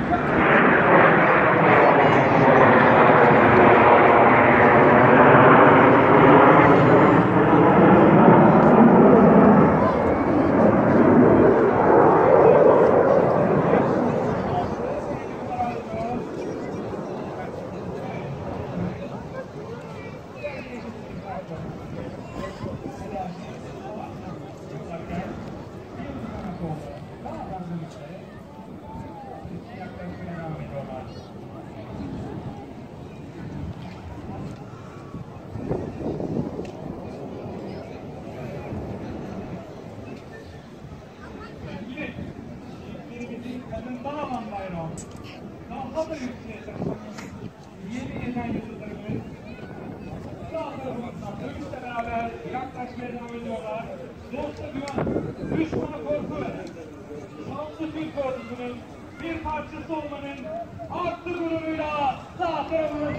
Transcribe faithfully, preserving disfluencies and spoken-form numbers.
Daha da yükseğe taşımak yeni yeten yıldızlarımız sağ tarafımızdan dövüşle beraber yaklaşmaya devam ediyorlar. Dosta güven, düşmana korku veren, şanslı Türk ordusunun bir parçası olmanın artı gururuyla sağ tarafımızdan